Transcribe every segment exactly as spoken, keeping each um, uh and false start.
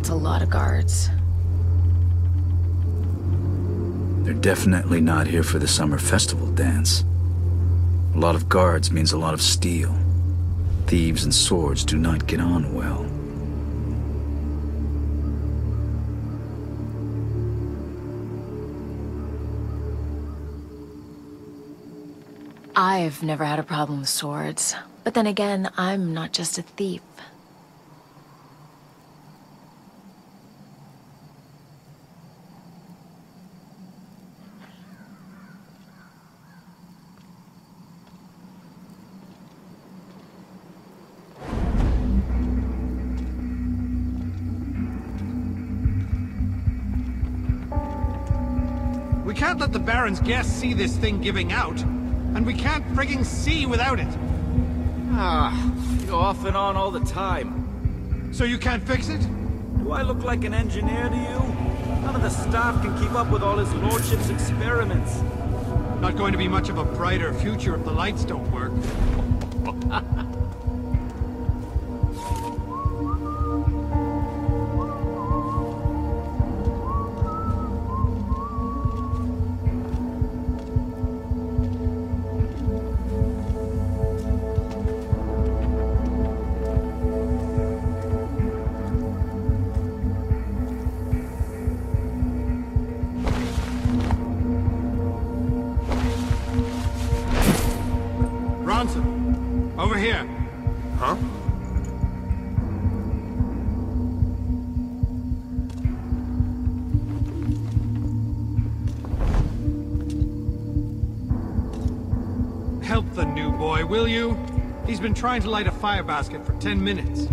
That's a lot of guards. They're definitely not here for the summer festival dance. A lot of guards means a lot of steel. Thieves and swords do not get on well. I've never had a problem with swords. But then again, I'm not just a thief. We can't let the Baron's guests see this thing giving out. And we can't frigging see without it. Ah, you go off and on all the time. So you can't fix it? Do I look like an engineer to you? None of the staff can keep up with all his lordship's experiments. Not going to be much of a brighter future if the lights don't work. Over here. Huh? Help the new boy, will you? He's been trying to light a fire basket for ten minutes.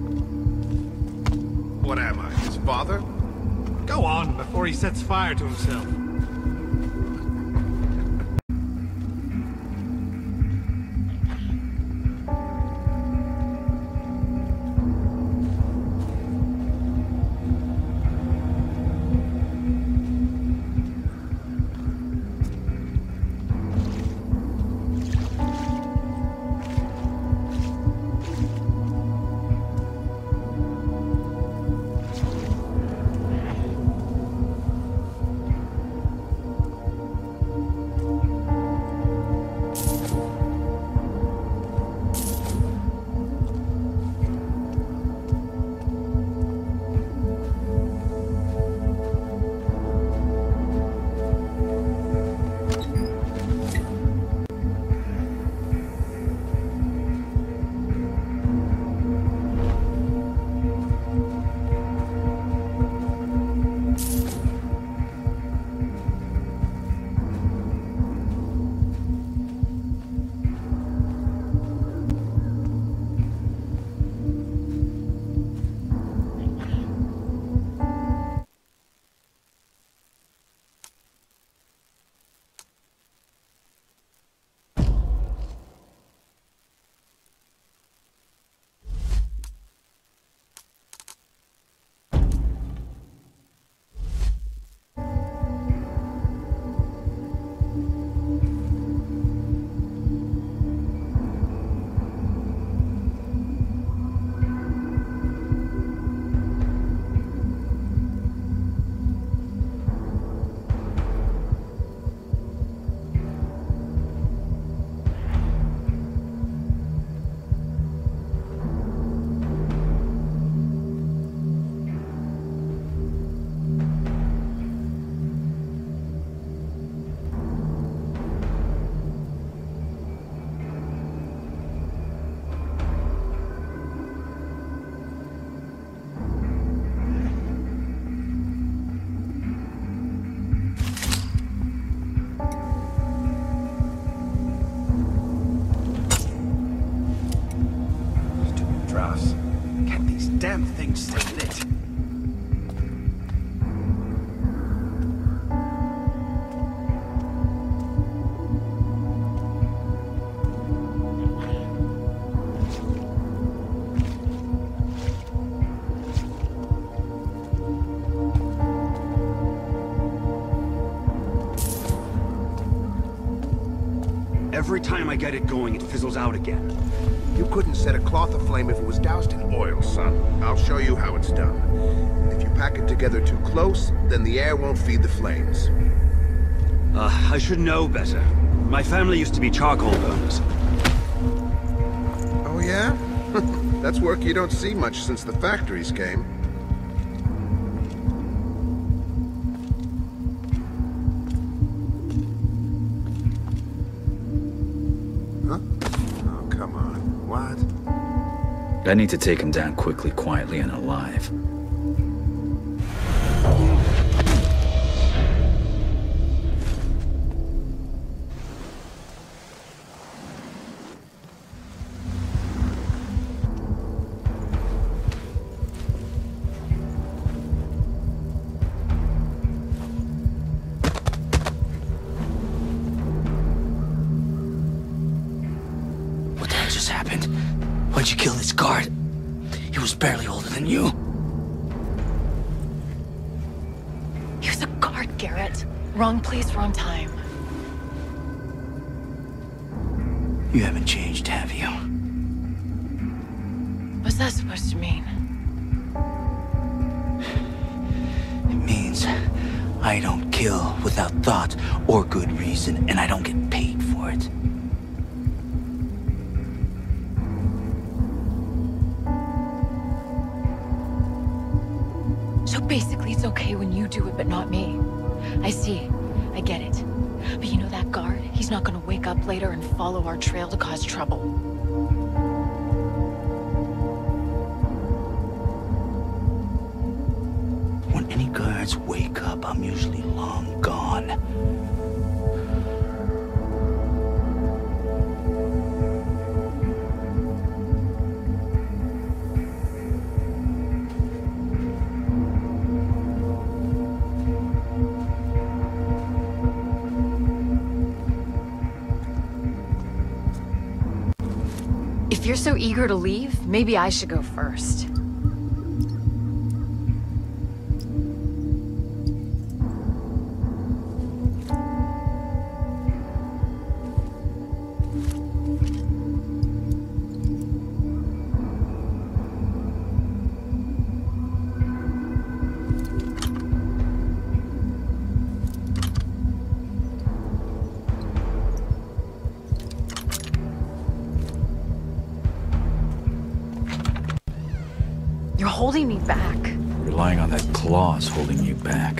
What am I, his father? Go on, before he sets fire to himself. Damn thing stay lit. Every time I get it going, it fizzles out again. You couldn't set a cloth aflame if it was doused in oil, son. I'll show you how it's done. If you pack it together too close, then the air won't feed the flames. Uh, I should know better. My family used to be charcoal burners. Oh, yeah? That's work you don't see much since the factories came. Huh? Oh, come on. What? I need to take him down quickly, quietly, and alive. Why'd you kill this guard? He was barely older than you. He was a guard, Garrett. Wrong place, wrong time. You haven't changed, have you? What's that supposed to mean? It means I don't kill without thought or good reason, and I don't get paid for it. So basically it's okay when you do it, but not me. I see. I get it. But you know that guard? He's not gonna wake up later and follow our trail to cause trouble. When any guards wake up, I'm usually long gone. If you're so eager to leave, maybe I should go first. You're holding me back. Relying on that claw's holding you back.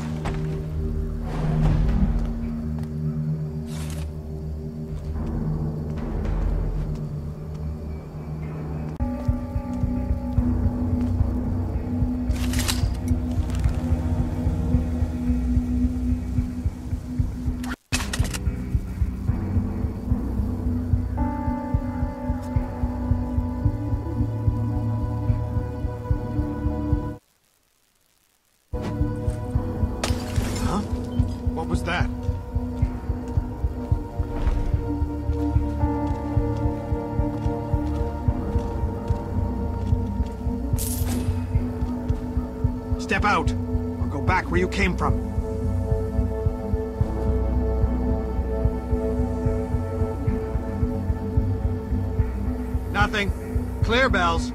What was that? Step out, or go back where you came from. Nothing. Clear, Bells.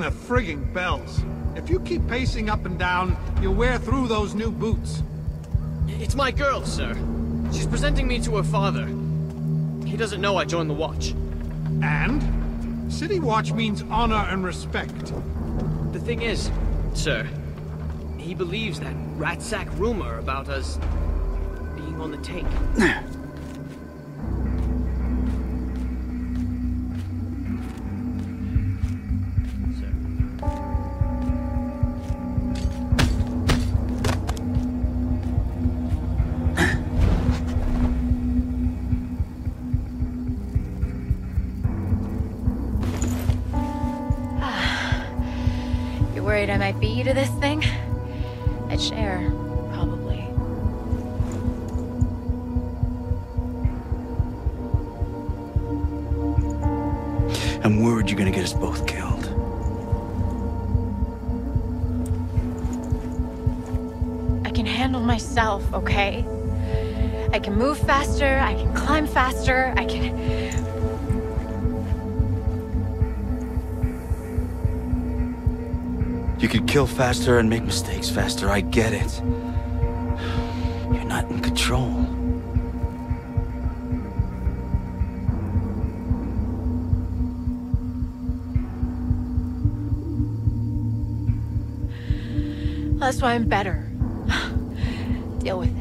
the frigging bells. If you keep pacing up and down, you'll wear through those new boots. It's my girl, sir. She's presenting me to her father. He doesn't know I joined the Watch. And? City Watch means honor and respect. The thing is, sir, he believes that rat-sack rumor about us being on the take. Worried I might beat you to this thing? I'd share, probably. I'm worried you're gonna get us both killed. I can handle myself, okay? I can move faster, I can climb faster, I can... You could kill faster and make mistakes faster, I get it. You're not in control. That's why I'm better. Deal with it.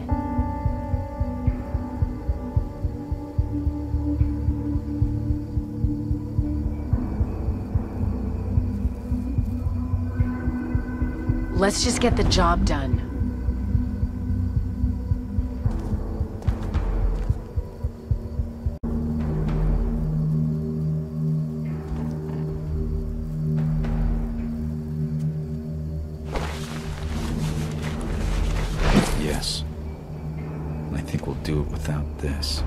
Let's just get the job done. Yes. I think we'll do it without this.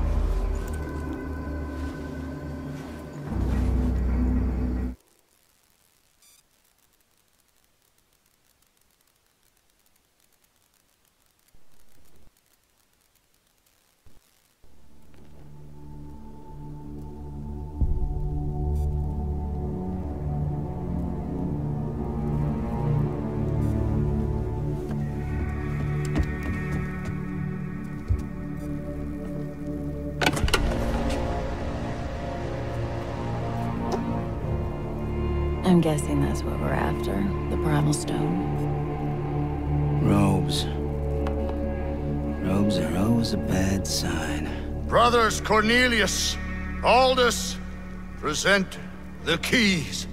I'm guessing that's what we're after. The Primal Stone. Robes. Robes are always a bad sign. Brothers Cornelius, Aldous, present the keys.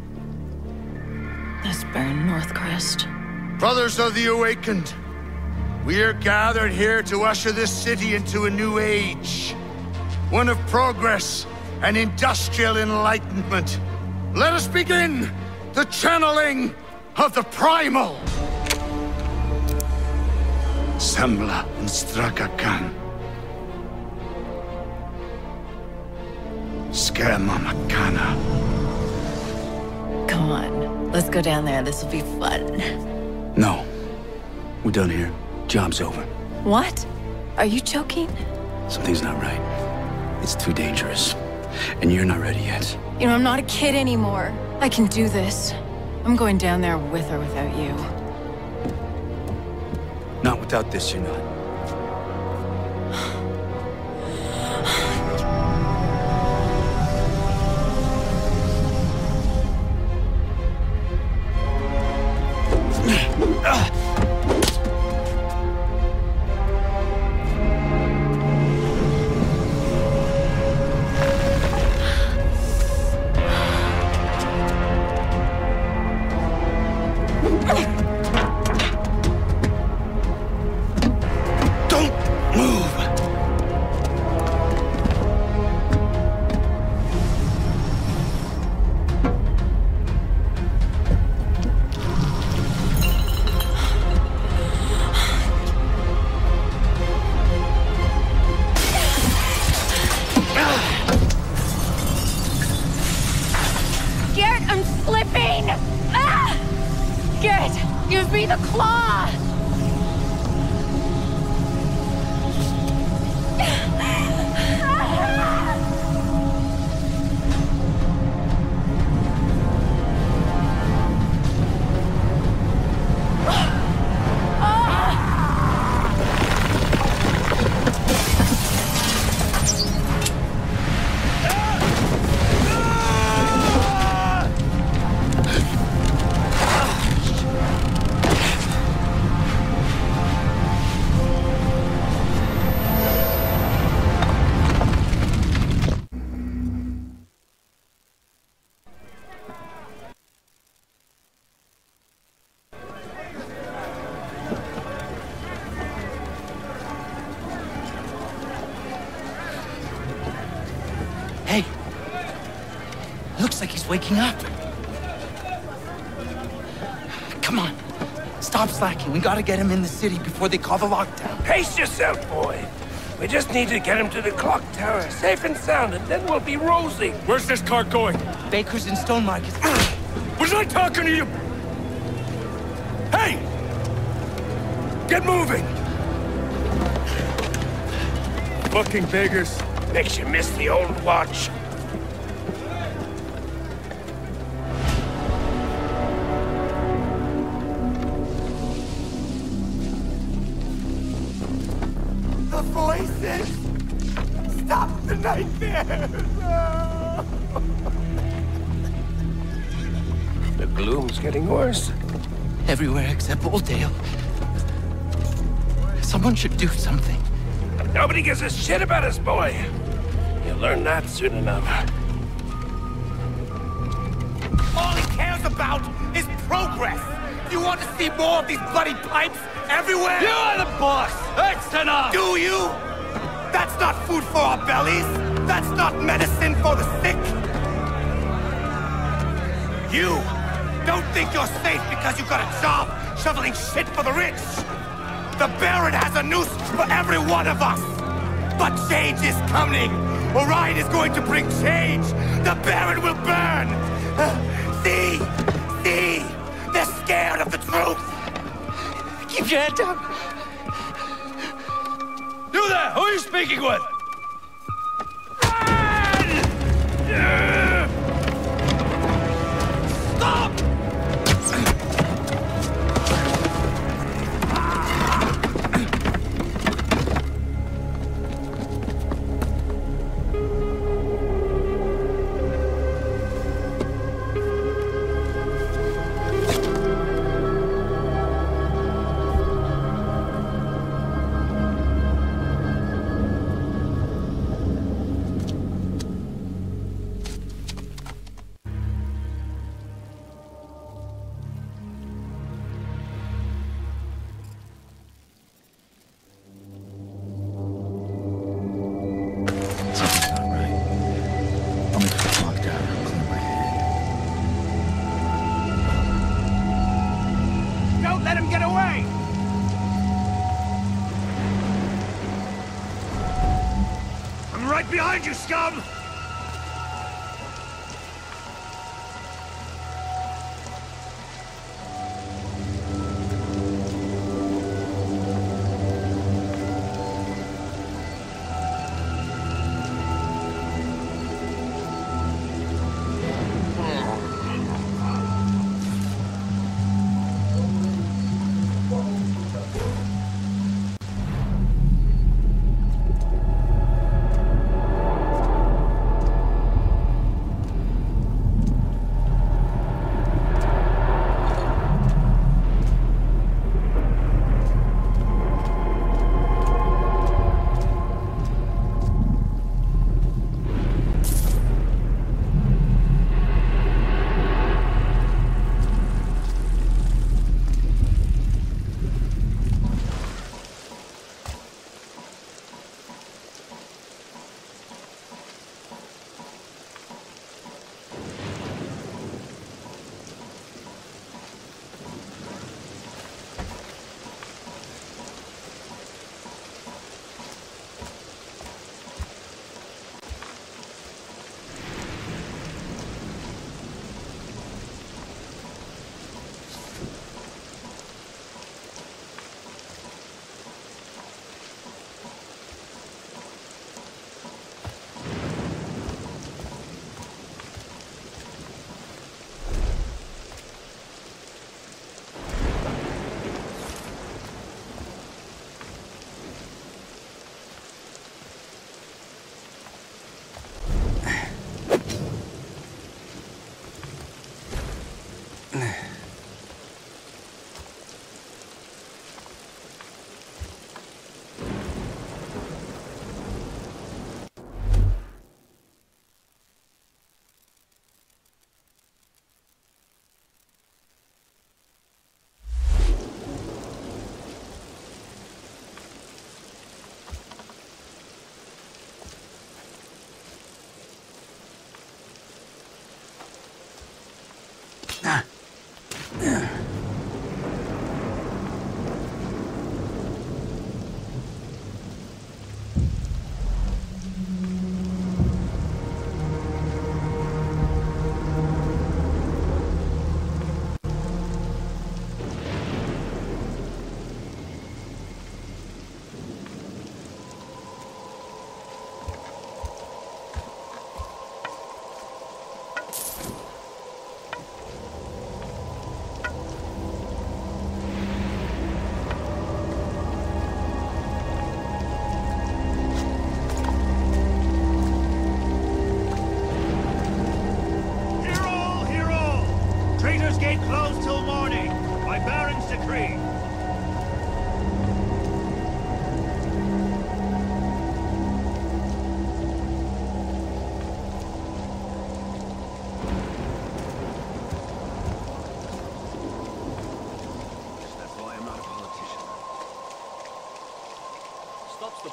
This Baron Northcrest. Brothers of the Awakened, we are gathered here to usher this city into a new age. One of progress and industrial enlightenment. Let us begin the channeling of the Primal. Sembla and Strakakan. Skema Makana. Come on, let's go down there. This will be fun. No. We're done here. Job's over. What? Are you joking? Something's not right. It's too dangerous. And you're not ready yet. You know, I'm not a kid anymore. I can do this. I'm going down there with or without you. Not without this, you're not. Give me the claw! like he's waking up. Come on. Stop slacking. We gotta get him in the city before they call the lockdown. Pace yourself, boy. We just need to get him to the clock tower, safe and sound, and then we'll be rosy. Where's this car going? Baker's and Stone Market. Was I talking to you? Hey! Get moving! Fucking beggars. Makes you miss the old watch. The voices! Stop the nightmares! The gloom's getting worse. Everywhere except Oldale. Someone should do something. Nobody gives a shit about us, boy. You'll learn that soon enough. All he cares about is progress! You want to see more of these bloody pipes everywhere? You are the boss! That's enough! Do you? That's not food for our bellies! That's not medicine for the sick! You don't think you're safe because you got a job shoveling shit for the rich! The Baron has a noose for every one of us! But change is coming! Orion is going to bring change! The Baron will burn! Uh, see? See? They're scared of the truth! Keep your head down! You there! Who are you speaking with? Stop! Behind you, scum!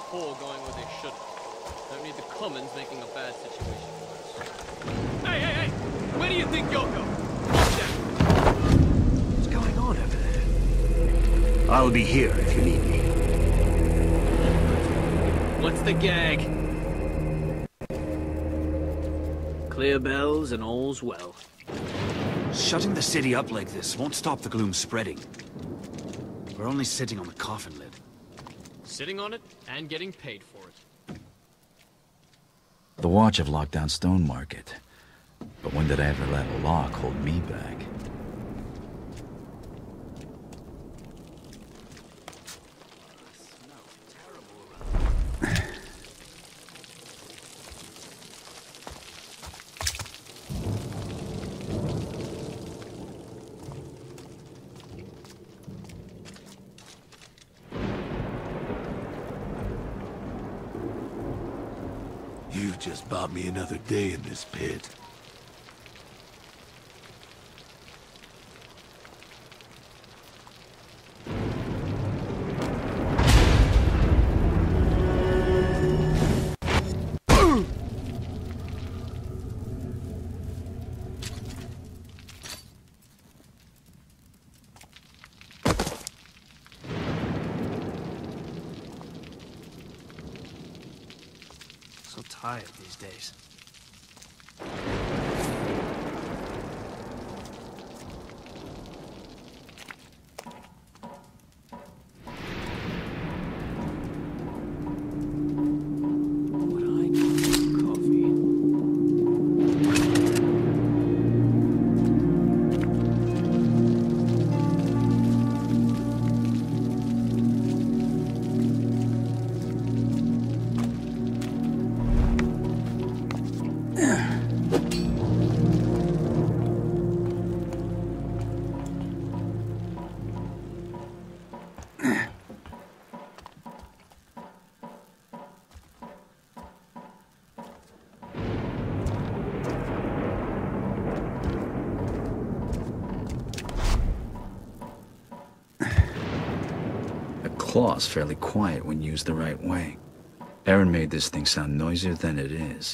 poor going where they shouldn't. Don't need the commons making a bad situation worse. Hey, hey, hey! Where do you think you're going? What's going on over there? I'll be here if you need me. What's the gag? Clear bells and all's well. Shutting the city up like this won't stop the gloom spreading. We're only sitting on the coffin lid. Sitting on it and getting paid for it. The Watch have locked down Stone Market. But when did I ever let a lock hold me back? You've just bought me another day in this pit. So tired these days. What I need is coffee. Claw's fairly quiet when used the right way. Aaron made this thing sound noisier than it is.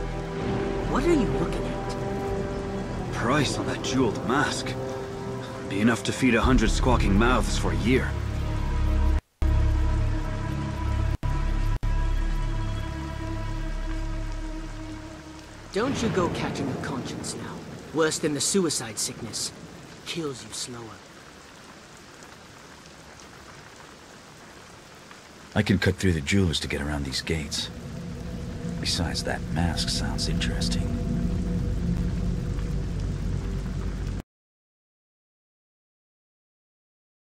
What are you looking at? Price on that jeweled mask. Be enough to feed a hundred squawking mouths for a year. Don't you go catching a conscience now. Worse than the suicide sickness. Kills you slower. I can cut through the jewelers to get around these gates. Besides, that mask sounds interesting.